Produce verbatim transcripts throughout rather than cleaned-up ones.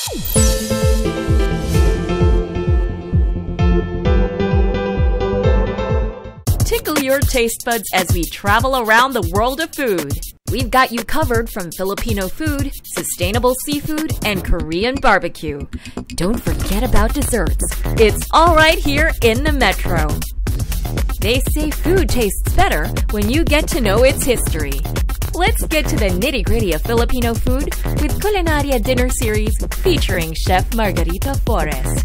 Tickle your taste buds as we travel around the world of food. We've got you covered from Filipino food, sustainable seafood, and Korean barbecue. Don't forget about desserts. It's all right here in the Metro. They say food tastes better when you get to know its history. Let's get to the nitty-gritty of Filipino food with Culinaria Dinner Series featuring Chef Margarita Flores.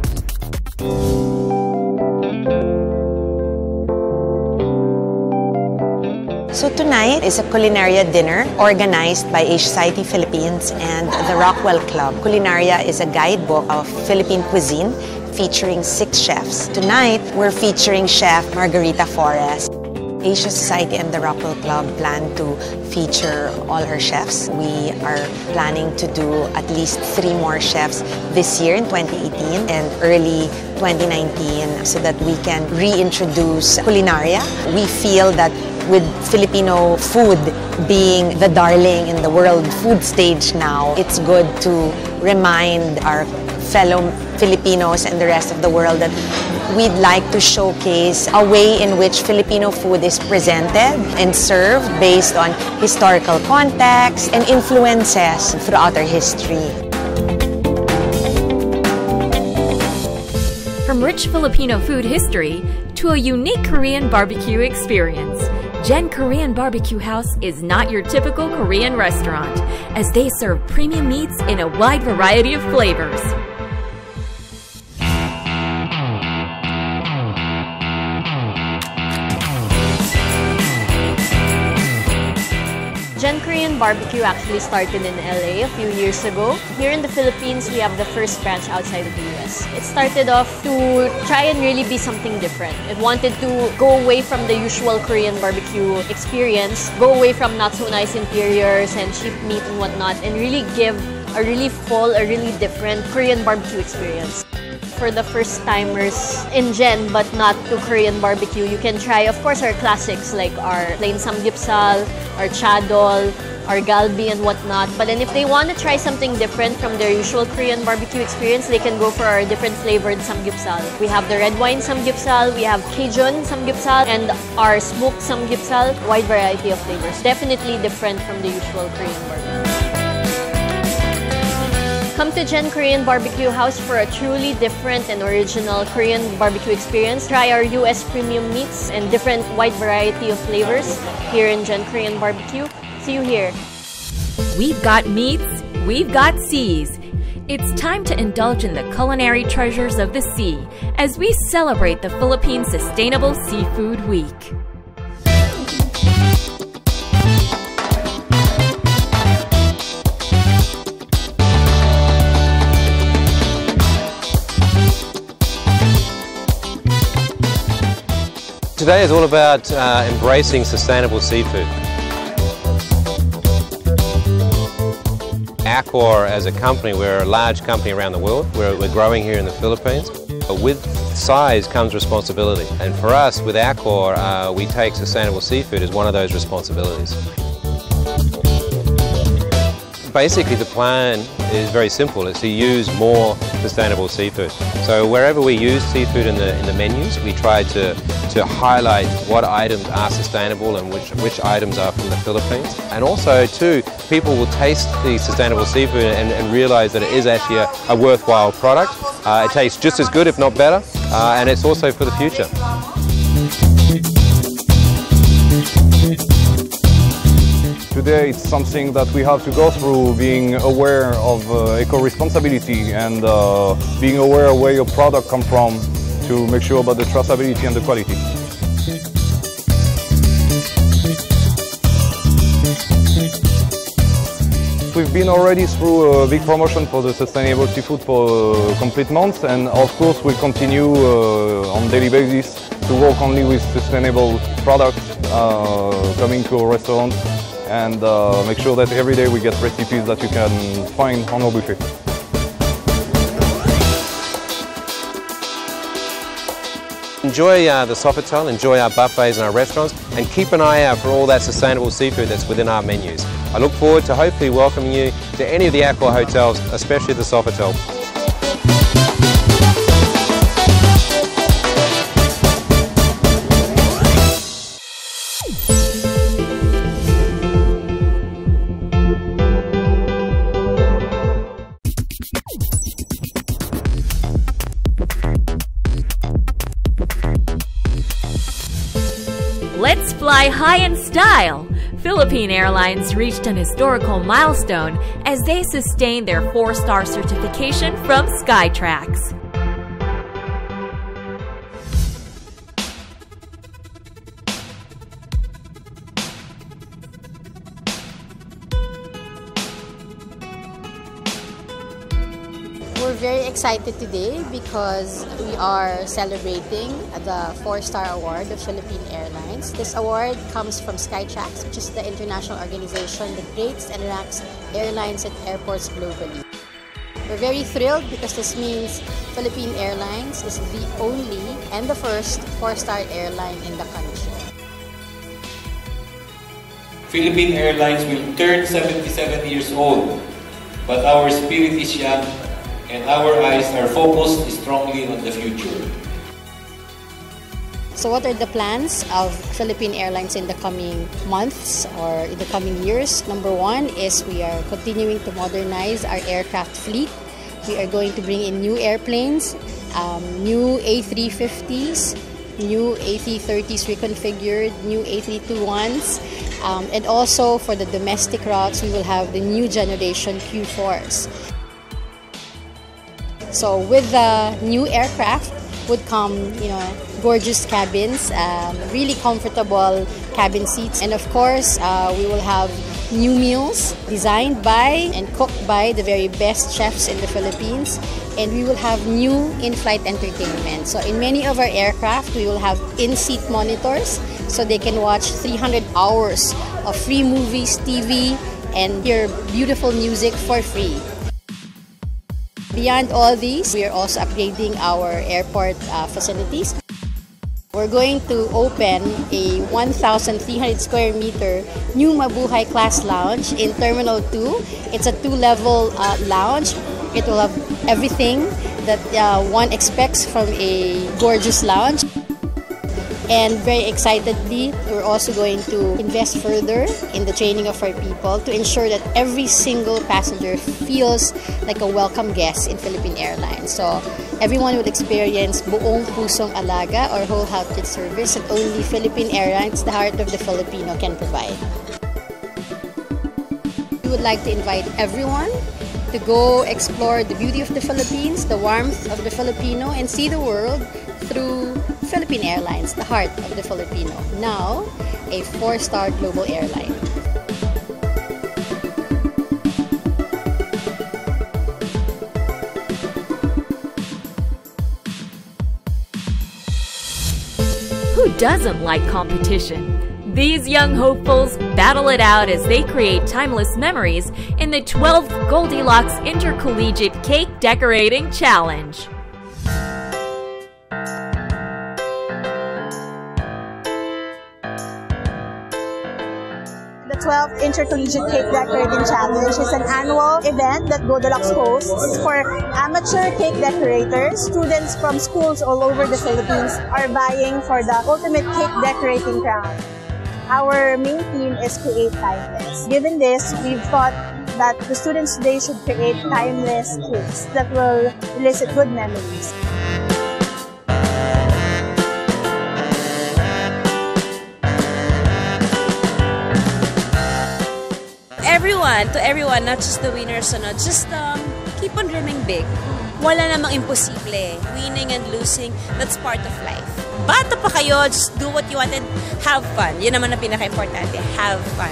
So tonight is a Culinaria dinner organized by Asia Society Philippines and the Rockwell Club. Culinaria is a guidebook of Philippine cuisine featuring six chefs. Tonight, we're featuring Chef Margarita Flores. Asia Society and the Rockwell Club plan to feature all our chefs. We are planning to do at least three more chefs this year in twenty eighteen and early twenty nineteen so that we can reintroduce Culinaria. We feel that with Filipino food being the darling in the world food stage now, it's good to remind our fellow Filipinos and the rest of the world that we'd like to showcase a way in which Filipino food is presented and served based on historical context and influences throughout our history. From rich Filipino food history to a unique Korean barbecue experience, Gen Korean Barbecue House is not your typical Korean restaurant, as they serve premium meats in a wide variety of flavors. Gen Korean Barbecue actually started in L A a few years ago. Here in the Philippines, we have the first branch outside of the U S. It started off to try and really be something different. It wanted to go away from the usual Korean barbecue experience, go away from not so nice interiors and cheap meat and whatnot, and really give a really full, a really different Korean barbecue experience. For the first timers in Gen but not to Korean barbecue, you can try, of course, our classics like our plain samgyeopsal, our chadol, our galbi and whatnot. But then if they want to try something different from their usual Korean barbecue experience, they can go for our different flavored samgyeopsal. We have the red wine samgyeopsal, we have Cajun samgyeopsal, and our smoked samgyeopsal. Wide variety of flavors. Definitely different from the usual Korean barbecue. Come to Gen Korean Barbecue House for a truly different and original Korean barbecue experience. Try our U S premium meats and different wide variety of flavors here in Gen Korean Barbecue. See you here. We've got meats, we've got seas. It's time to indulge in the culinary treasures of the sea as we celebrate the Philippine Sustainable Seafood Week. Today is all about uh, embracing sustainable seafood. Accor as a company, we're a large company around the world. We're, we're growing here in the Philippines. But with size comes responsibility. And for us, with Accor, uh, we take sustainable seafood as one of those responsibilities. Basically, the plan is very simple. It's to use more sustainable seafood. So wherever we use seafood in the, in the menus, we try to, to highlight what items are sustainable and which, which items are from the Philippines. And also, too, people will taste the sustainable seafood and, and realize that it is actually a, a worthwhile product. Uh, it tastes just as good, if not better, uh, and it's also for the future. Today it's something that we have to go through, being aware of uh, eco-responsibility and uh, being aware of where your product comes from to make sure about the traceability and the quality. We've been already through a big promotion for the sustainable seafood for a complete month, and of course we'll continue uh, on a daily basis to work only with sustainable products uh, coming to our restaurant, and uh, make sure that every day we get recipes that you can find on our buffet. Enjoy uh, the Sofitel, enjoy our buffets and our restaurants, and keep an eye out for all that sustainable seafood that's within our menus. I look forward to hopefully welcoming you to any of the Accor hotels, especially the Sofitel. Let's fly high in style! Philippine Airlines reached an historical milestone as they sustained their four-star certification from Skytrax. We're very excited today because we are celebrating the four-star award of Philippine Airlines. This award comes from Skytrax, which is the international organization that rates and ranks airlines at airports globally. We're very thrilled because this means Philippine Airlines is the only and the first four-star airline in the country. Philippine Airlines will turn seventy-seven years old, but our spirit is young and our eyes are focused strongly on the future. So what are the plans of Philippine Airlines in the coming months or in the coming years? Number one is we are continuing to modernize our aircraft fleet. We are going to bring in new airplanes, um, new A three fifties, new A three thirties reconfigured, new A three twenty-ones, um, and also for the domestic routes, we will have the new generation Q fours. So with the new aircraft would come, you know, gorgeous cabins, um, really comfortable cabin seats, and of course, uh, we will have new meals designed by and cooked by the very best chefs in the Philippines, and we will have new in-flight entertainment. So in many of our aircraft, we will have in-seat monitors so they can watch three hundred hours of free movies, T V, and hear beautiful music for free. Beyond all these, we are also upgrading our airport uh, facilities. We're going to open a one thousand three hundred square meter new Mabuhay class lounge in Terminal two. It's a two-level uh, lounge. It will have everything that uh, one expects from a gorgeous lounge. And very excitedly, we're also going to invest further in the training of our people to ensure that every single passenger feels like a welcome guest in Philippine Airlines. So everyone will experience buong pusong alaga or wholehearted service that only Philippine Airlines, the heart of the Filipino, can provide. We would like to invite everyone to go explore the beauty of the Philippines, the warmth of the Filipino, and see the world through Philippine Airlines, the heart of the Filipino, now a four-star global airline. Who doesn't like competition? These young hopefuls battle it out as they create timeless memories in the twelfth Goldilocks Intercollegiate Cake Decorating Challenge. The twelfth Intercollegiate Cake Decorating Challenge is an annual event that Goldilocks hosts for amateur cake decorators. Students from schools all over the Philippines are vying for the ultimate cake decorating crown. Our main theme is Create Timeless. Given this, we've thought that the students today should create timeless cakes that will elicit good memories. Everyone, to everyone, not just the winners, so not just um, keep on dreaming big. Wala namang imposible. Winning and losing, that's part of life. Bata pa kayo, just do what you want and have fun. Yun naman ang pinaka-importante, have fun.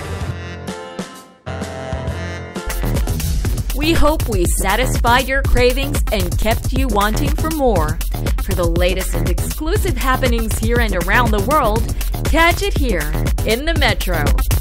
We hope we satisfied your cravings and kept you wanting for more. For the latest and exclusive happenings here and around the world, catch it here in the Metro.